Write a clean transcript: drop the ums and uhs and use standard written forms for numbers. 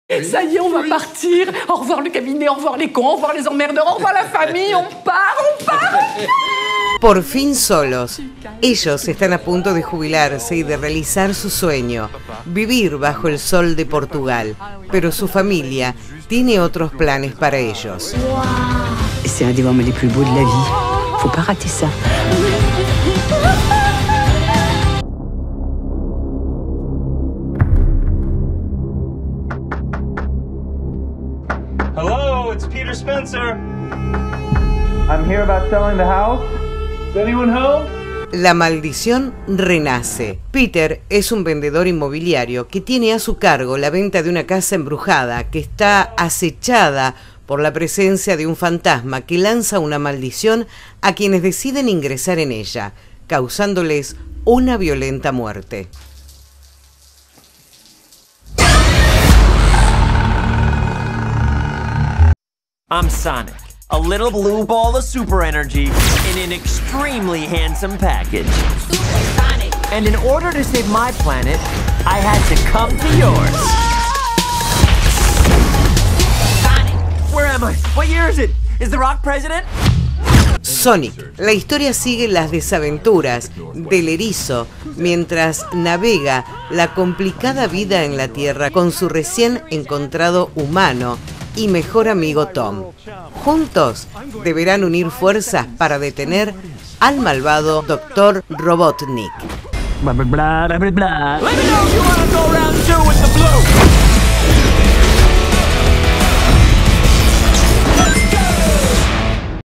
Ça y est, on va partir. Au revoir le cabinet, au revoir les cons, au revoir les emmerdeurs, au revoir la famille. On part, on part. Por fin solos. Ellos están a punto de jubilarse y de realizar su sueño, vivir bajo el sol de Portugal. Pero su familia tiene otros planes para ellos. C'est un des moments les plus beaux de la vie. Faut pas rater ça. Hello, it's Peter Spencer. I'm here about selling the house. Is anyone home? La maldición renace. Peter es un vendedor inmobiliario que tiene a su cargo la venta de una casa embrujada que está acechada por la presencia de un fantasma que lanza una maldición a quienes deciden ingresar en ella, causándoles una violenta muerte. I'm Sonic, a little blue ball of super energy in an extremely handsome package. And in order to save my planet, I had to come to yours. Where am I? What year is it? Is The Rock president? Sonic. La historia sigue las desaventuras del erizo mientras navega la complicada vida en la Tierra con su recién encontrado humano y mejor amigo Tom. Juntos deberán unir fuerzas para detener al malvado Dr. Robotnik. Let me know if you wanna go round 2 with the blue.